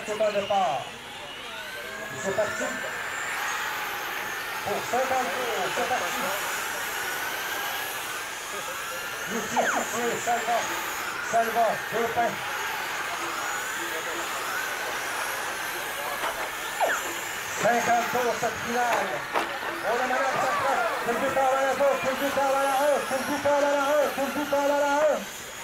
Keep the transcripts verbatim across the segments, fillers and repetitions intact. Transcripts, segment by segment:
c'est un départ. C'est parti. Pour cinquante tours, c'est parti. Lucie, Lucie, Salva. Salva, deux pains. cinquante tours, cette finale. On a malade, ça prend. Tout le but par la gauche, tout le but par la un, tout le but par la un, tout le but par la un.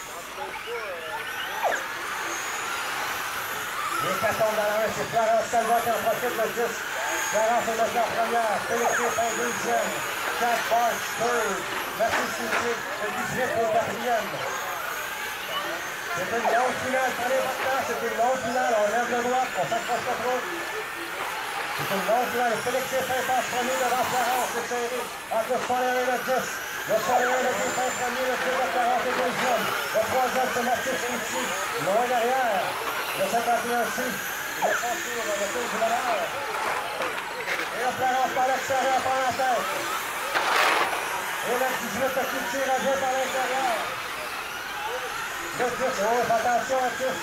Les quatorze dans la un, c'est Florence Salva qui en profite le dix. Florence est maintenant première, Félix Pépin deuxième, Chad Park third, Mathieu Soucier, le dix-huit au quatrième. C'est une longue finale, prenez votre temps, c'est une longue finale, on lève le doigt, on s'accroche pas trop. C'est une longue finale, Félix Pépin passe premier devant Florence, c'est serré, entre le Soleil et le dix. Le Soleil et le dix est premier, le deux de Florence est deuxième. Le troisième, c'est Mathieu Soucier, loin derrière. Le cinquante et un aussi, il est passé sur le tour du bonheur. Et le Florence par l'extérieur, par la tête. Et le dix-huit, le Coutier revient par l'intérieur. Le dix, oh, attention à dix.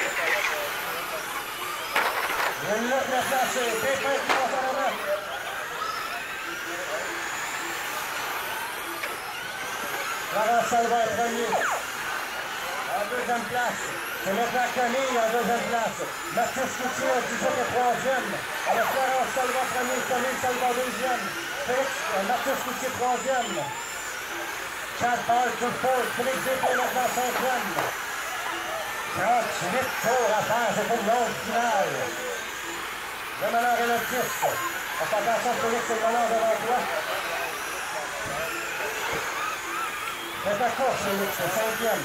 Le neuf, le placé, Pépin qui passe à la neuf. Florence Salva est premier. En deuxième place. C'est maintenant Camille en deuxième place. Mathieu Coutier en dix-huit et troisième. Avec Florence Salva premier, Camille Salva deuxième. Félix, euh, Mathieu Coutier troisième. Chad Paul tout fort. Félix Pépin maintenant cinquième. trente-huit tours à faire, c'est une longue finale. Le meneur est le dix. On fait attention, Félix, c'est le meneur devant toi. C'est ta course, Félix, c'est cinquième.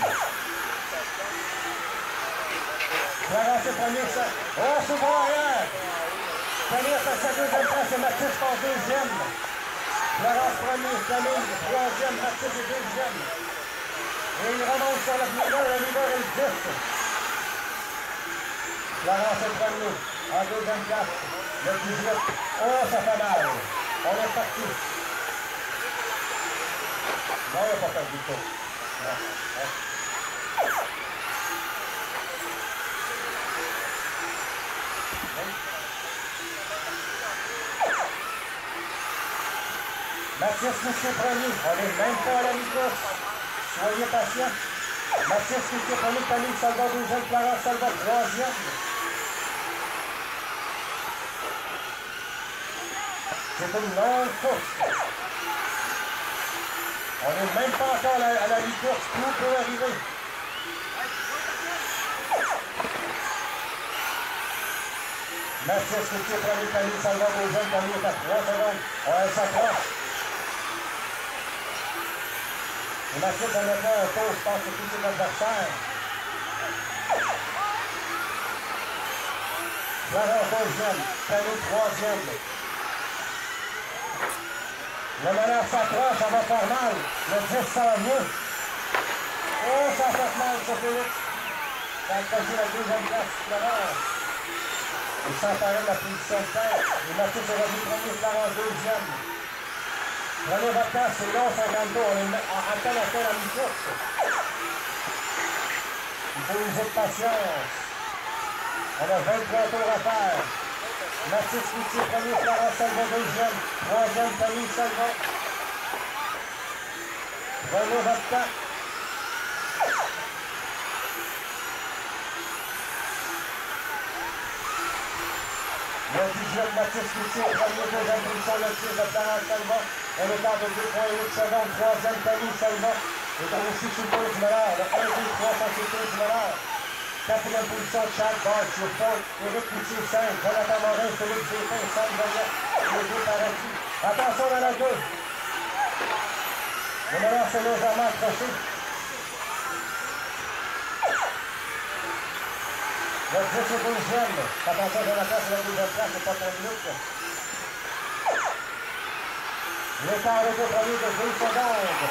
Florence est premier, ça. Oh, c'est bon arrière. Camille passe sa deuxième place et Mathis passe deuxième. Florence premier, Camille troisième, Mathis est deuxième. Et il remonte sur le leader, le leader est le dix. Florence est premier, en deuxième place, le dix-huit. Oh, ça fait mal. On est parti. Non, il n'a pas perdu tout. Non. Ouais. Mathieu Coutier premier, on n'est même pas à la mi-course. Soyez patients. Mathieu Coutier premier, Camille Salva deuxième, Florence Salva troisième. C'est une longue course. On n'est même pas encore à la, à la mi-course, tout peut arriver. Mathieu Coutier premier, Camille Salva deuxième, Camille est à trois secondes. On s'approche. Et Mathieu va mettre un tour, je pense que c'est tout ses adversaires. Florence deuxième, Camille troisième. Le meneur s'approche, ça va faire mal. Le dix s'en vient. Oh, ça fait mal, ça Félix. Ça a accroché la deuxième place, Florence. Il s'emparait de la position de tête. Et Mathieu est revenu premier, Florence deuxième. Prenez votre temps, c'est long, cinquante tours. On est à peine à faire la mi-course. Il faut user de patience. On a vingt-trois tours à faire. Mathieu Coutier, premier, Florence Salva, deuxième. Troisième, Camille Salva. Prenez votre temps. Le dix-huit, Mathieu Coutier, premier, deuxième position, le tir de Florence Salva. On est en de deux virgule huit secondes. Troisième, Camille Salva. Et on est aussi sur le tour du meneur. Le un, deux, trois, cinq, sur le tour du meneur. Quatrième position, Chad Barth sur Fort. Éric Coutier, cinq. Jonathan Morin, Félix Pépin, Sam Goyette. Les deux paradis. Attention dans la deux. Le meneur s'est légèrement accroché. Le dix est deuxième. Attention, Jonathan, sur la deuxième place, c'est pas très minutes. L'écart est au premier de deux secondes.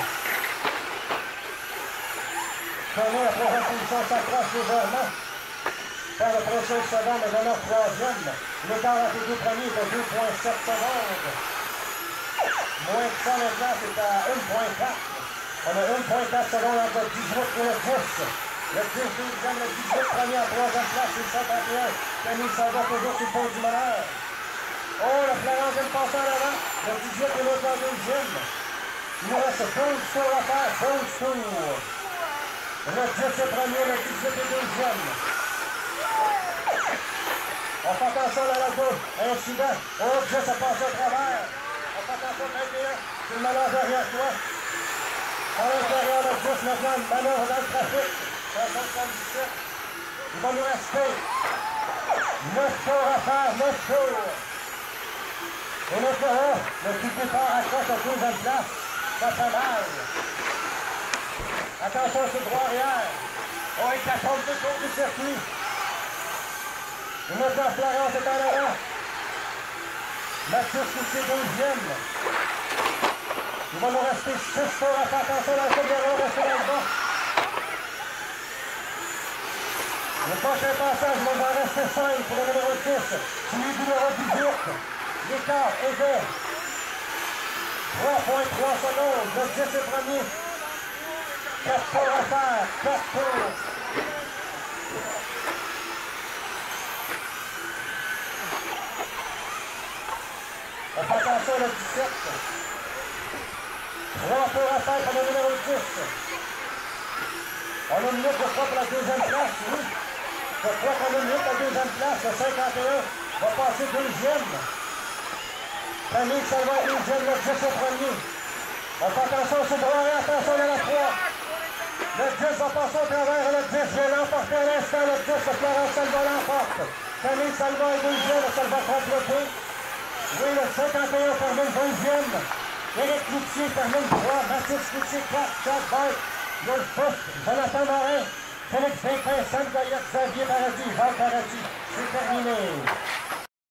Camille, la troisième position, s'accroche légèrement. Par le prochain seconde, le donneur troisième. L'écart entre les deux premiers est de deux virgule sept secondes. Moins que ça maintenant, c'est à un virgule quatre. On a un virgule quatre secondes entre le dix-huit et le dix. Le dix deuxième, le dix-huit premier en troisième place, c'est le cinquante et un. Camille Salva toujours sur le pont du meneur. Oh, le Florence vient de passer en avant. Le dix-huit est l'autre en deuxième. Il nous reste douze tours à faire, douze tours. Le dix est premier, le dix-huit est deuxième. On fait attention à la gauche. Incident. Oh, dix a passé au travers. On fait attention à vingt et un. C'est le malheur derrière toi. À l'intérieur, le dix maintenant, manœuvre dans le trafic. soixante-dix-sept. Il va nous rester neuf tours à faire, neuf tours. Et le Florent, le petit départ accroche à deuxième place. Ça fait mal. Attention sur le droit arrière. Oh, il s'attend deux tours du circuit. Et maintenant, Florence est en avant. Mathieu Coutier, deuxième. Il va nous rester six tours à faire attention à la Figueroa, rester dans le bas. Le prochain passage, il va en rester cinq pour le numéro six. Celui du numéro dix-huit. L'écart est de trois virgule trois secondes. Le dix est premier. quatre tours à faire. quatre tours. On fait attention le dix-sept. trois tours à faire pour le numéro dix. On a une minute, je crois, pour la deuxième place, oui. Je crois qu'on a une minute pour la deuxième place. Le cinquante et un va passer deuxième. Camille Salva est deuxième, le dix est premier. On fait attention sur le droit, attention à la trois. Le dix va passer au travers, le dix vient l'emporter à l'instant, le dix, Florence Salva l'emporte. Camille Salva est deuxième, ça va compléter. Oui, le cinquante et un termine deuxième. Éric Cloutier termine trois. Mathis Cloutier quatre. Chad Bart. Georges Bush. Jonathan Morin. Félix Vincent. Sam Goyette. Xavier Paradis. Jean Paradis. C'est terminé.